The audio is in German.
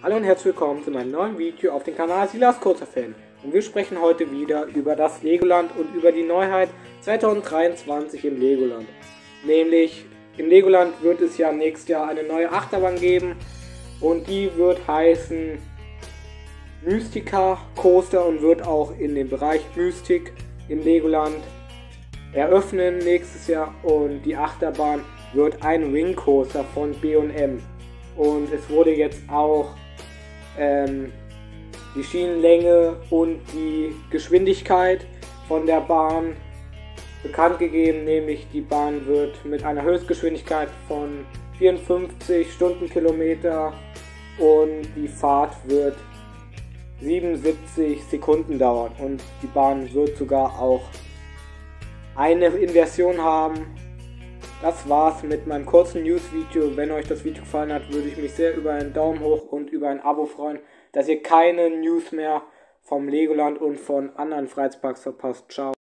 Hallo und herzlich willkommen zu meinem neuen Video auf dem Kanal Silas Kurzer Fan. Und wir sprechen heute wieder über das Legoland und über die Neuheit 2023 im Legoland. Nämlich im Legoland wird es ja nächstes Jahr eine neue Achterbahn geben und die wird heißen Mystica Coaster und wird auch in den Bereich Mystik im Legoland eröffnen nächstes Jahr, und die Achterbahn wird ein Wing Coaster von B&M. Und es wurde jetzt auch die Schienenlänge und die Geschwindigkeit von der Bahn bekannt gegeben, nämlich die Bahn wird mit einer Höchstgeschwindigkeit von 54 Stundenkilometer und die Fahrt wird 77 Sekunden dauern, und die Bahn wird sogar auch eine Inversion haben. Das war's mit meinem kurzen News-Video. Wenn euch das Video gefallen hat, würde ich mich sehr über einen Daumen hoch und über ein Abo freuen, dass ihr keine News mehr vom Legoland und von anderen Freizeitparks verpasst. Ciao.